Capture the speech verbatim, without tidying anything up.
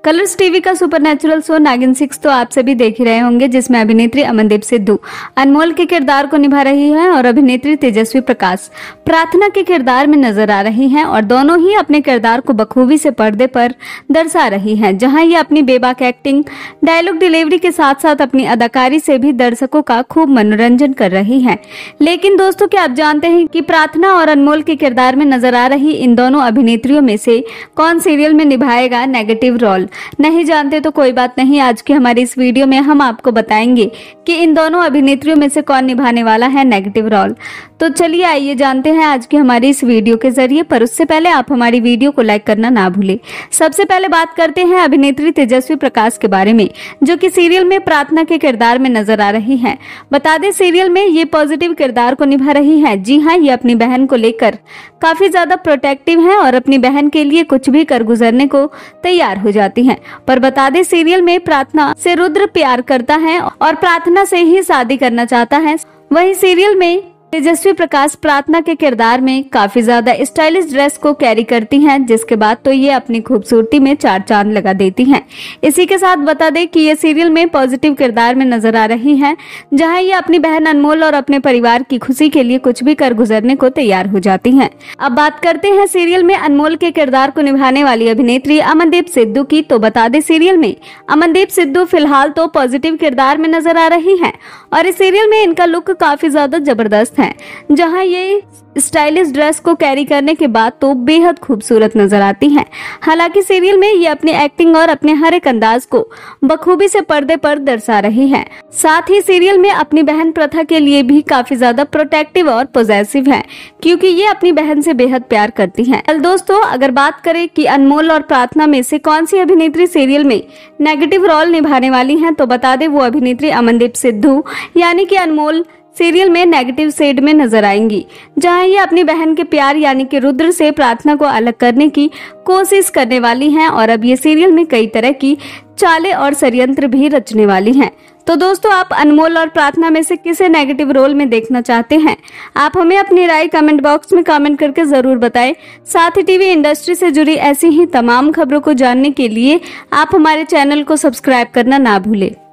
Colours TV का supernatural show Naagin six तो आप सभी देख ही रहे होंगे, जिसमें अभिनेत्री अमनदीप सिद्धू अनमोल के किरदार को निभा रही हैं और अभिनेत्री तेजस्वी प्रकाश प्रार्थना के किरदार में नजर आ रही हैं और दोनों ही अपने किरदार को बखूबी से पर्दे पर दर्शा रही हैं। जहां ये अपनी बेबाक एक्टिंग, डायलॉग डिलीवरी के साथ साथ अपनी अदाकारी से भी दर्शकों का खूब मनोरंजन कर रही हैं। लेकिन दोस्तों, क्या आप जानते हैं कि प्रार्थना और अनमोल के किरदार में नजर आ रही इन दोनों अभिनेत्रियों में से कौन सीरियल में निभाएगा नेगेटिव रोल? नहीं जानते तो कोई बात नहीं, आज की हमारी इस वीडियो में हम आपको बताएंगे कि इन दोनों अभिनेत्रियों में से कौन निभाने वाला है नेगेटिव रोल। तो चलिए आइए जानते हैं आज की हमारी इस वीडियो के जरिए। पर उससे पहले आप हमारी वीडियो को लाइक करना ना भूलें। सबसे पहले बात करते हैं अभिनेत्री तेजस्वी प्रकाश के बारे में, जो कि सीरियल में प्रार्थना के किरदार में नजर आ रही हैं। बता दें, सीरियल में ये पॉजिटिव किरदार को निभा रही हैं। जी हाँ, ये अपनी बहन को लेकर काफी ज्यादा प्रोटेक्टिव हैं और अपनी बहन के लिए कुछ भी कर गुजरने को तैयार हो जाती हैं। पर बता दें, सीरियल में प्रार्थना से रुद्र प्यार करता है और प्रार्थना से ही शादी करना चाहता है। वहीं सीरियल में तेजस्वी प्रकाश प्रार्थना के किरदार में काफी ज्यादा स्टाइलिश ड्रेस को कैरी करती हैं, जिसके बाद तो ये अपनी खूबसूरती में चार चांद लगा देती हैं। इसी के साथ बता दें कि ये सीरियल में पॉजिटिव किरदार में नजर आ रही हैं, जहां ये अपनी बहन अनमोल और अपने परिवार की खुशी के लिए कुछ भी कर गुजरने को तैयार हो जाती हैं। अब बात करते हैं सीरियल में अनमोल के किरदार को निभाने वाली अभिनेत्री अमनदीप सिद्धू की। तो बता दें, सीरियल में अमनदीप सिद्धू फिलहाल तो पॉजिटिव किरदार में नजर आ रही है और इस सीरियल में इनका लुक काफी ज्यादा जबरदस्त है, जहां ये स्टाइलिश ड्रेस को कैरी करने के बाद तो बेहद खूबसूरत नजर आती हैं। हालांकि सीरियल में ये अपनी एक्टिंग और अपने हर एक अंदाज को बखूबी से पर्दे पर दर्शा रही हैं। साथ ही सीरियल में अपनी बहन प्रथा के लिए भी काफी ज्यादा प्रोटेक्टिव और पॉजिटिव है, क्योंकि ये अपनी बहन से बेहद प्यार करती हैं। दोस्तों, अगर बात करें कि अनमोल और प्रार्थना में से कौन सी अभिनेत्री सीरियल में नेगेटिव रोल निभाने वाली है, तो बता दें वो अभिनेत्री अमनदीप सिद्धू यानी कि अनमोल सीरियल में नेगेटिव शेड में नजर आएंगी, जहां ये अपनी बहन के प्यार यानी कि रुद्र से प्रार्थना को अलग करने की कोशिश करने वाली हैं और अब ये सीरियल में कई तरह की चालें और षड्यंत्र भी रचने वाली हैं। तो दोस्तों, आप अनमोल और प्रार्थना में से किसे नेगेटिव रोल में देखना चाहते हैं? आप हमें अपनी राय कमेंट बॉक्स में कमेंट करके जरूर बताएं। साथ ही टीवी इंडस्ट्री से जुड़ी ऐसी ही तमाम खबरों को जानने के लिए आप हमारे चैनल को सब्सक्राइब करना ना भूलें।